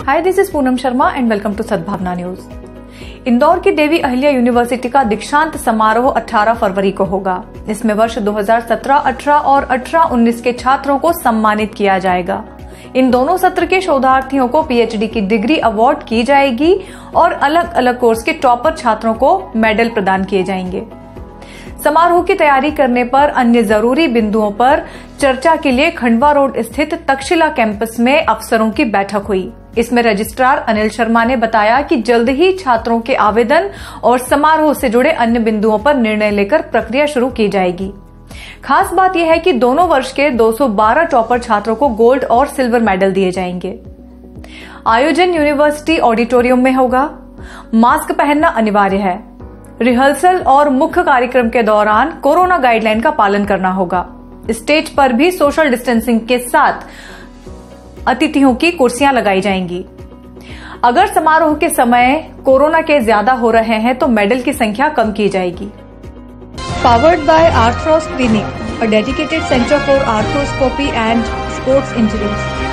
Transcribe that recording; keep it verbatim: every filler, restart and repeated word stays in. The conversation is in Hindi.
Hi, this is Poonam Sharma and welcome to Sadbhavna news. Indore की देवी अहिल्या यूनिवर्सिटी का दीक्षांत समारोह अठारह फरवरी को होगा। इसमें वर्ष दो हज़ार सत्रह अठारह और अठारह उन्नीस के छात्रों को सम्मानित किया जाएगा। इन दोनों सत्र के शोधार्थियों को पीएचडी की डिग्री अवार्ड की जाएगी और अलग अलग कोर्स के टॉपर छात्रों को मेडल प्रदान किए जाएंगे। समारोह की तैयारी करने पर अन्य जरूरी बिंदुओं पर चर्चा के लिए खंडवा रोड स्थित तक्षशिला कैंपस में अफसरों की बैठक हुई। इसमें रजिस्ट्रार अनिल शर्मा ने बताया कि जल्द ही छात्रों के आवेदन और समारोह से जुड़े अन्य बिंदुओं पर निर्णय लेकर प्रक्रिया शुरू की जाएगी। खास बात यह है कि दोनों वर्ष के दो सौ बारह टॉपर छात्रों को गोल्ड और सिल्वर मेडल दिए जाएंगे। आयोजन यूनिवर्सिटी ऑडिटोरियम में होगा। मास्क पहनना अनिवार्य है। रिहर्सल और मुख्य कार्यक्रम के दौरान कोरोना गाइडलाइन का पालन करना होगा। स्टेज पर भी सोशल डिस्टेंसिंग के साथ अतिथियों की कुर्सियां लगाई जाएंगी। अगर समारोह के समय कोरोना के ज्यादा हो रहे हैं तो मेडल की संख्या कम की जाएगी। Powered by Arthros clinic, a dedicated centre for arthroscopy and sports injuries.